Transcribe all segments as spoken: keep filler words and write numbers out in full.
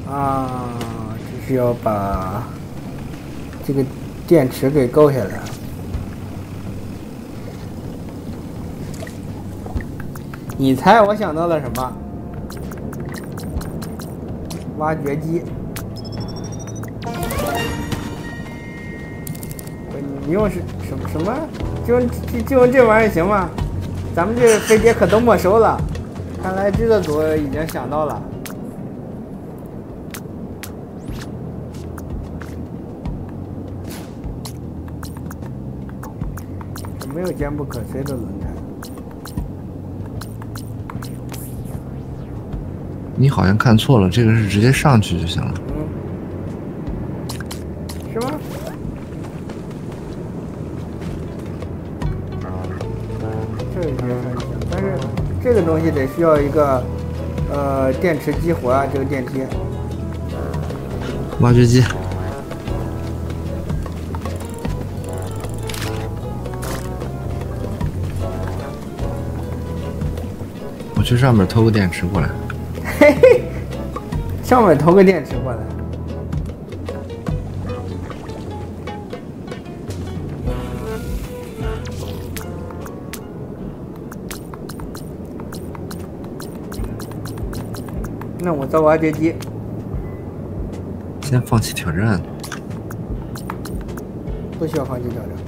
啊，就是要把这个电池给勾下来。你猜我想到了什么？挖掘机。你用是什么什么？就就就用这玩意儿行吗？咱们这飞碟可都没收了。看来制作组已经想到了。没有坚不可摧的轮胎。 你好像看错了，这个是直接上去就行了。 嗯，是吗？这个直接上去行，但是这个东西得需要一个呃电池激活啊，这个电梯。 挖掘机。我去上面偷个电池过来。 嘿嘿，上面偷个电池过来。那我造挖掘机。 先放弃挑战。 不需要放弃挑战。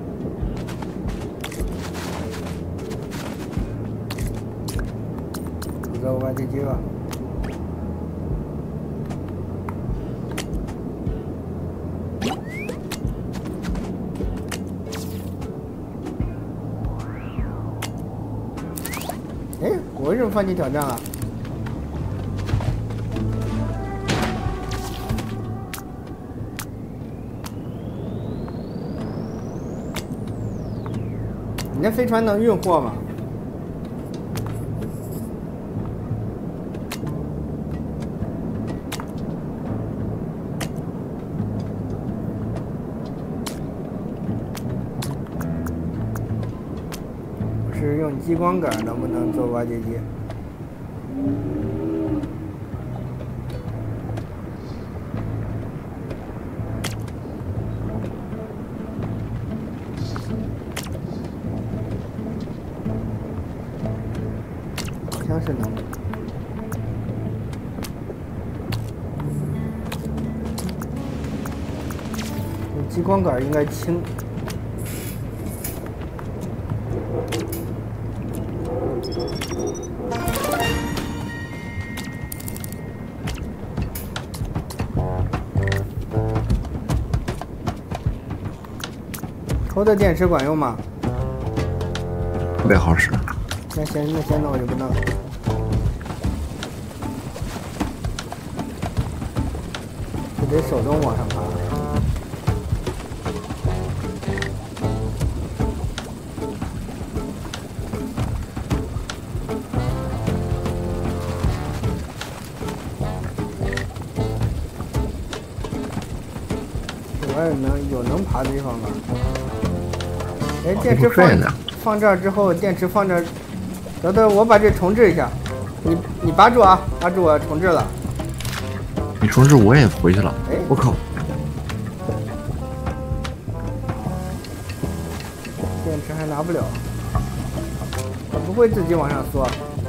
我造挖掘机吧。哎，我为什么放弃挑战了？你那飞船能运货吗？我是用激光杆，能不能做挖掘机？好像是能。激光杆应该轻。抽的电池管用吗？ 特别好使。 那先那先弄我就不弄了。就得手动往上爬。这玩意儿能有能爬的地方吗？哎，电池放放这儿之后，电池放这儿，等等，我把这重置一下。你你拔住啊，拔住我重置了。 你重置我也回去了。 哎， 我靠！ 电池还拿不了，它不会自己往上缩。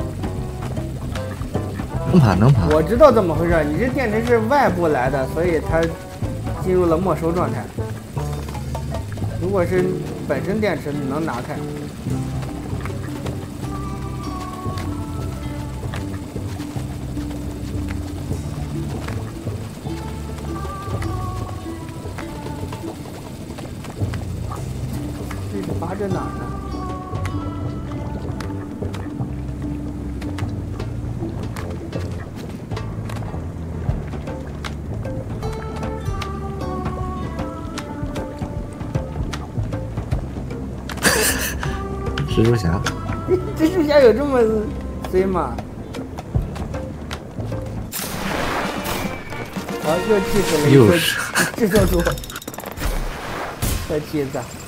能爬能爬。 我知道怎么回事，你这电池是外部来的，所以它进入了没收状态。如果是本身电池，你能拿开。这是拔着哪儿呢？ 蜘蛛侠， 蜘蛛侠有这么衰吗？好，又气死了一个制作组，再气一次。